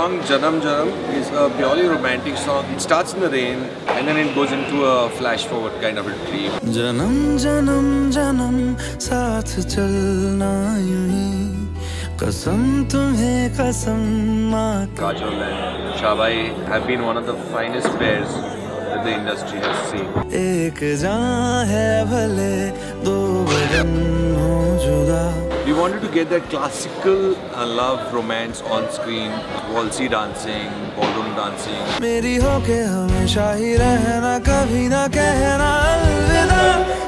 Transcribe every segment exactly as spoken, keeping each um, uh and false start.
song Janam Janam is a purely romantic song. It starts in the rain and then it goes into a flash forward kind of a dream. Janam Janam Janam saath chalna यूं ही कसम तुम्हें कसम माँ. Kajol and Shabai have been one of the finest pairs that the industry has seen. एक जान है भले दो बदन हो जुदा. We wanted to get that classical uh, love romance on screen, waltzy dancing, ballroom dancing. मेरी होके हमेशा ही रहना कभी ना कहना अलविदा.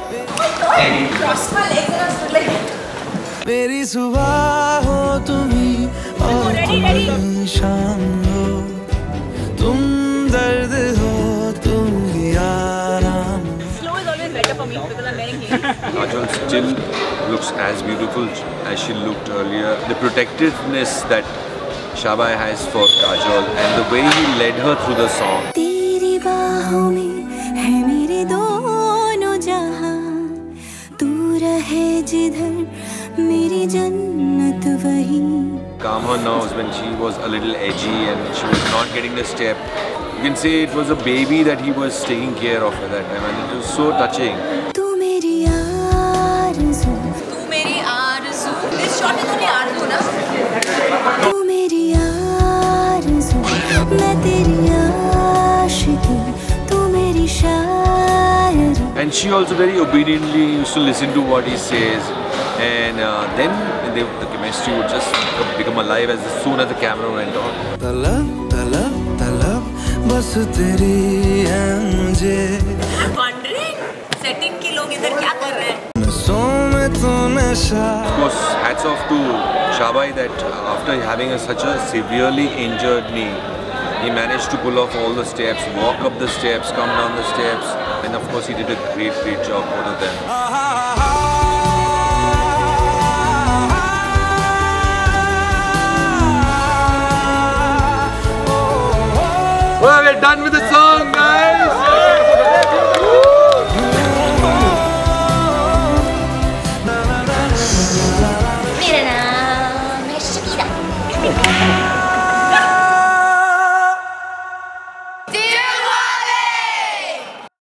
मेरी सुबह हो तुम्ही और तुम शाम हो. तुम दर्द हो तुम ही आराम. Slow is always better for me because I'm wearing heels. Kajol still looks as beautiful as she looked earlier. The protectiveness that Shabai has for Kajol and the way he led her through the song. तेरी बाहों में है मेरे दोनों जहां. तू रहे जिधर मेरी जन्नत वही. Calm her nerves when she was a little edgy and she was not getting the step. You can say it was a baby that he was taking care of at that time and it was so touching. तू मेरी आरज़ू. तू मेरी आरज़ू. This shot is only आरज़ू ना. तू मेरी आरज़ू. मैं तेरी आशिकी. तू मेरी शायरी. And she also very obediently used to listen to what he says. And uh, then they, the chemistry would just become alive as soon as the camera went on. तलब तलब तलब बस तेरी है मुझे. I'm wondering, setting के लोग इधर क्या कर रहे हैं? नसों में तो नशा. Of course, hats off to Shabai that after having a, such a severely injured knee, he managed to pull off all the steps, walk up the steps, come down the steps, and of course he did a great, great job, both of them.